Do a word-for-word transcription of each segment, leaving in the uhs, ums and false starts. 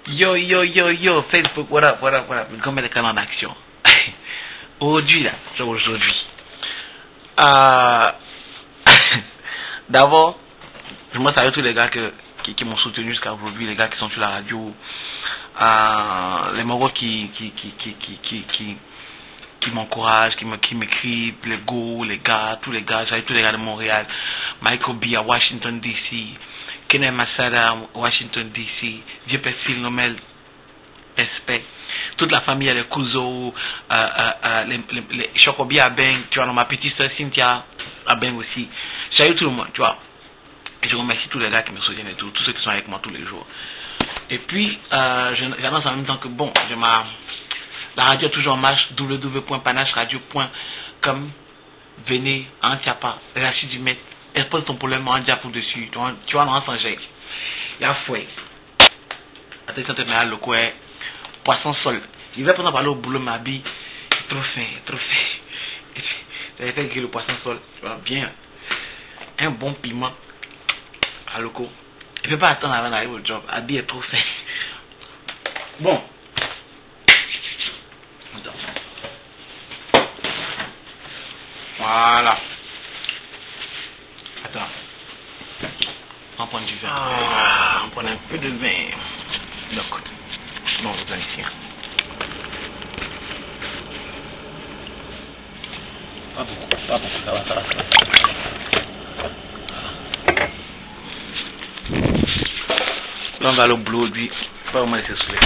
Yo, yo, yo, yo, Facebook, what up, what up, what up. Le grand canal en action. Aujourd'hui, là, c'est aujourd'hui. Euh... D'abord, je me salue tous les gars que, qui, qui m'ont soutenu jusqu'à aujourd'hui, les gars qui sont sur la radio, euh, les Mogos qui, qui, qui, qui, qui, qui, qui, qui m'encouragent, qui me, qui m'écrivent, les go, les gars, tous les gars, j'avais tous les gars de Montréal, Michael B à Washington D C, Kenneth Masada à Washington D C, Dieu Phil Nomel, respect, toute la famille, les Kuzo, euh, euh, euh, les, les, les Chocobi à Beng, tu vois, ma petite soeur Cynthia à Beng aussi, j'avais tout le monde, tu vois, et je remercie tous les gars qui me soutiennent et tout, tous ceux qui sont avec moi tous les jours. Et puis, euh, j'annonce en même temps que bon, je m'a la radio est toujours en marche, w w w point panache radio point com. Venez, en Tiapa, Rachid Dumet, expose ton problème en diapo dessus, tu vois, tu vois, dans un jet. Il y a fouet. Attention, tu mets le coin, poisson sol. Il va prendre parler au boulot, ma bille, trop fin, trop fin. J'avais fait griller le poisson sol, tu vois, bien. Un bon piment à loco. Il ne peut pas attendre avant d'arriver au job, la bille est trop fin. Bon. Voilà. Attends. On va prendre du vin. Ah, on prend un peu de vin. Donc, bon, on va ici. Pas beaucoup, pas beaucoup, ça va, ça va, ça va. Là, on va aller au boulot, lui. Pas vraiment laisser soulever.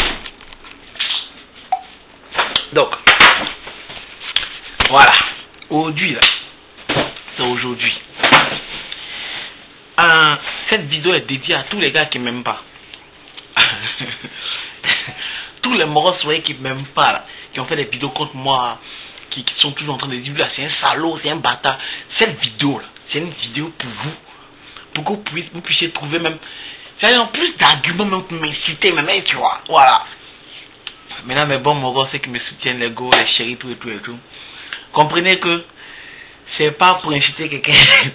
Donc, voilà. Aujourd'hui, là, c'est aujourd'hui. Euh, cette vidéo est dédiée à tous les gars qui m'aiment pas. Tous les morts soyez qui m'aiment pas, là, qui ont fait des vidéos contre moi, qui, qui sont toujours en train de dire, là, c'est un salaud, c'est un bâtard. Cette vidéo, là, c'est une vidéo pour vous. Pour que vous puissiez, vous puissiez trouver même, c'est-à-dire plus d'arguments même pour m'inciter, même, tu vois, voilà. Maintenant, mes bons morts, ceux qui me soutiennent, les go, les chéris, tout et tout et tout. Comprenez que c'est pas pour inciter quelqu'un.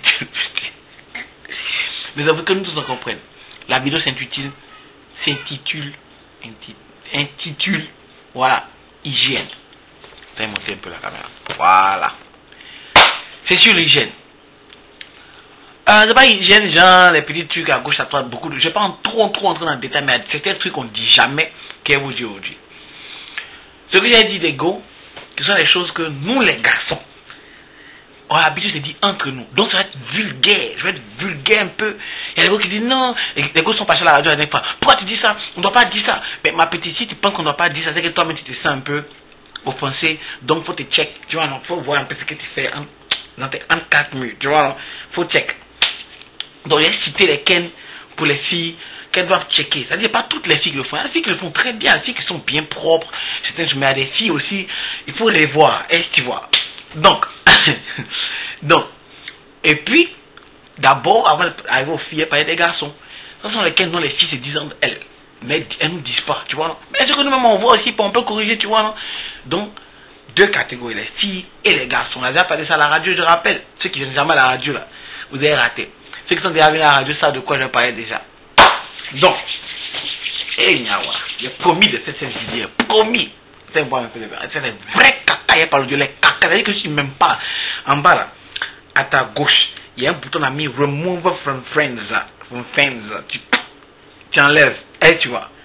Mais avouez que nous tous en comprennent. La vidéo s'intitule, s'intitule, intitule, voilà, hygiène. Je vais monter un peu la caméra. Voilà. C'est sur l'hygiène. Euh, c'est pas hygiène, genre les petits trucs à gauche, à droite, beaucoup de. Je vais pas en trop, trop entrer dans le détail, mais certains trucs qu'on dit jamais, qu'elle vous dit aujourd'hui. Ce que j'ai dit des go, ce sont les choses que nous les garçons, on a l'habitude de dire entre nous. Donc ça va être vulgaire, je vais être vulgaire un peu. Il y a des gars qui disent non, et les gars sont passés à la radio la dernière fois. Pourquoi tu dis ça? On ne doit pas dire ça. Mais ma petite, si tu penses qu'on ne doit pas dire ça, c'est que toi-même tu te sens un peu offensé. Donc il faut te check, tu vois, il faut voir un peu ce que tu fais en, dans tes en quatre murs, tu vois, il faut check. Donc j'ai cité les ken pour les filles qu'elles doivent checker. C'est-à-dire pas toutes les filles qui le font. Il y a des filles qui le font très bien, les filles qui sont bien propres. Je mets à des filles aussi, il faut les voir, est-ce que tu vois. Donc, donc, et puis, d'abord, avant d'arriver aux filles, il y a des garçons. Ce sont lesquels dont les filles se disent entre elles. Mais elles ne nous disent pas, tu vois. Non? Mais ce que nous-mêmes on voit aussi, on peut corriger, tu vois. Non? Donc, deux catégories, les filles et les garçons. On a déjà parlé ça à la radio, je rappelle. Ceux qui viennent jamais à la radio, là, vous avez raté. Ceux qui sont déjà venus à la radio savent de quoi je parlais déjà. Donc, et Nyawa, j'ai promis de faire cette vidéo, promis. C'est un vrai caca, il y a pas le dieu, les caca, c'est-à-dire que si tu m'aimes pas, en bas là, à ta gauche, il y a un bouton à mis remove from friends, from friends, tu, tu enlèves, et tu vois.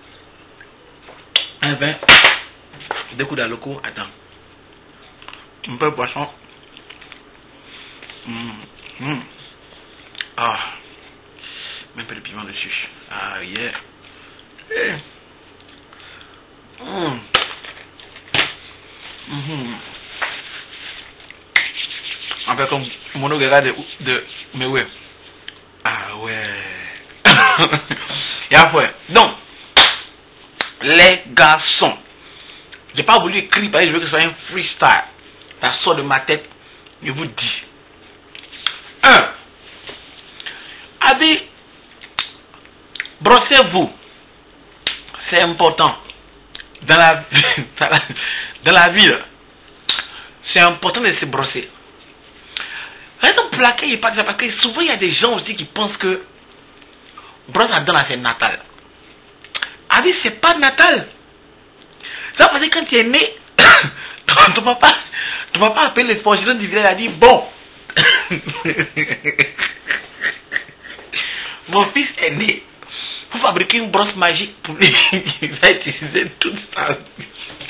Un vin, deux coups d'aloco, attends. Un peu de poisson. Mmh. Mmh. Ah. Un peu de piment dessus. Ah yeah. Eh. Mmh. Mmh. Un peu comme mon regard de, de mais ouais. Ah ouais. Et après, donc, les garçons, j'ai pas voulu écrire parce que je veux que ce soit un freestyle. Ça sort de ma tête, je vous dis. Un. Abi, brossez-vous. C'est important. Dans la, dans la, dans la vie, c'est important de se brosser. Raison pour laquelle il parle de ça, parce que souvent il y a des gens aussi qui pensent que brosse à dents c'est natal. Abi, c'est pas natal. Ça veut dire quand tu es né, ton, ton papa, ton papa appelle les forgerons du village, il a dit, bon, mon fils est né. Pour fabriquer une brosse magique pour lui, il va utiliser toute sa vie.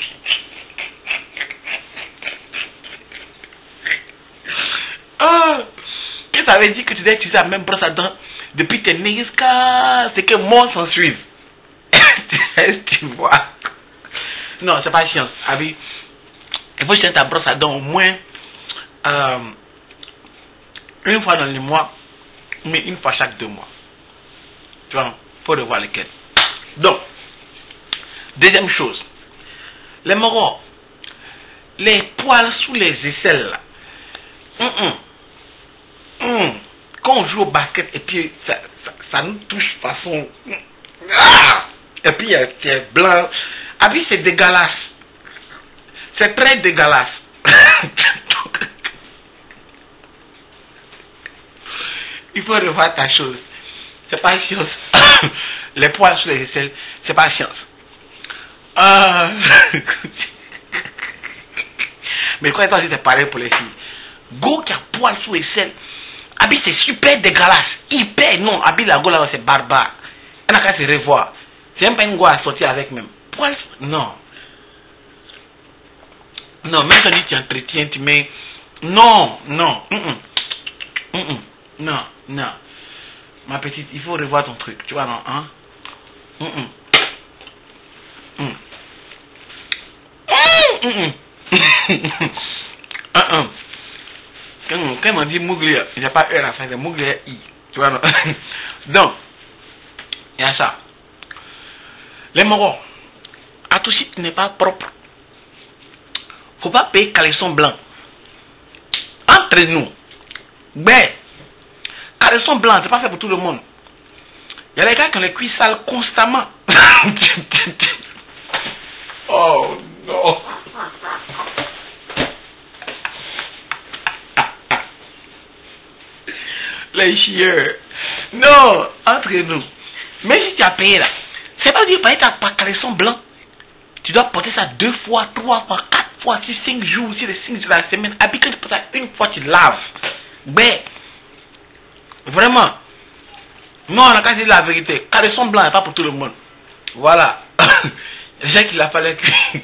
Ah, qu'est-ce que ça veut dire que tu dois utiliser la même brosse à dents depuis tes nez jusqu'à ce que mort s'en suive? Tu vois? Non, c'est pas chiant. Abi, il faut utiliser ta brosse à dents au moins euh, une fois dans le mois, mais une fois chaque deux mois. Tu vois? Faut revoir lesquels. Donc, deuxième chose, les morons, les poils sous les aisselles là. Hum, hum. Hum. Quand on joue au basket et puis ça, ça, ça nous touche façon. Ah! Et puis c'est blanc. Ah puis c'est dégueulasse. C'est très dégueulasse. Il faut revoir ta chose. C'est pas science. Les poils sur les aisselles, c'est pas science. Euh... Mais quoi, c'est pareil pour les filles. Go qui a poil sous les aisselles. Abi c'est super dégueulasse. Hyper non. Abi la go là c'est barbare. Elle n'a qu'à se revoir. C'est même pas une go à sortir avec même. Poil non. Non, même quand tu entretiens, tu mets. Non, non. Mm -mm. Mm -mm. Non, non. Ma petite, il faut revoir ton truc. Tu vois, non, hein? Mm -mm. Mm. Mm -mm. uh -uh. Quand, quand on dit Mouglia, il n'y a pas E à la fin, c'est Mouglia I. Tu vois, non? Donc, il y a ça. Les morons, à tout site n'est pas propre. Faut pas payer caleçon blanc. Entre nous. Ben, caleçon blanc, c'est pas fait pour tout le monde. Il y a des gars qui ont les cuisses sales constamment. Oh non. Les chieurs. Non, entre nous. Mais si tu as payé là, c'est pas dire payer ta caleçon blanc. Tu dois porter ça deux fois, trois fois, quatre fois, sur cinq jours, sur les cinq jours de la semaine. Et puis quand tu portes ça une fois, tu laves. Mais, vraiment, non, on a qu'à dire la vérité. Caleçon blanc n'est pas pour tout le monde. Voilà. J'ai qu'il a fallu que...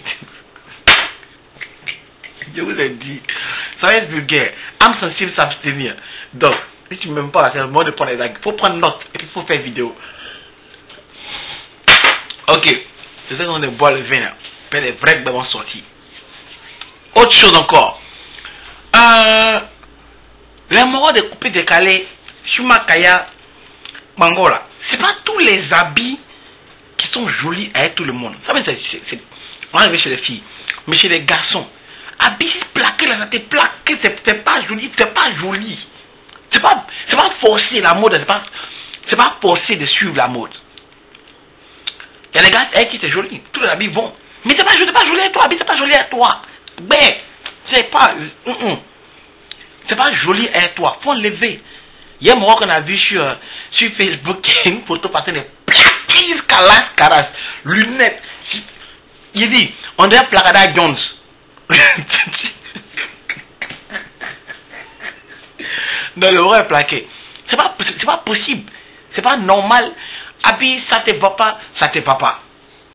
Je vous ai dit, ça va être vulgaire. Âme sensible s'abstenir. Donc, si tu ne m'aimes pas, c'est le moment de prendre les vagues. Il faut prendre note et puis il faut faire vidéo. Ok. C'est ça qu'on est boire le vin là. Faire les vrais vont sortir. Autre chose encore. Euh, les moments de couper décalé, Shumakaya, Bangola. C'est pas tous les habits qui sont jolis à tout le monde. Ça c'est, c'est, on arrive chez les filles. Mais chez les garçons, habits plaqués là, ça t'est plaqué, c'est pas joli, c'est pas joli. C'est pas, c'est pas forcer la mode, c'est pas, c'est pas forcer de suivre la mode. Il y a des gars hey, qui c'est joli, tous les habits vont. Mais c'est pas, c'est pas joli à toi, c'est pas joli à toi. Ben, c'est pas, mm -mm. c'est pas joli à toi, faut enlever. Il y a un moment qu'on a vu sur, euh, sur Facebook, une photo passer des plaqués jusqu'à la carasse, lunettes. Il dit, on dirait Placada Jones. Dans le vrai plaqué. C'est pas, c'est pas possible. C'est pas normal. Habille, ça te va pas, ça te va pas.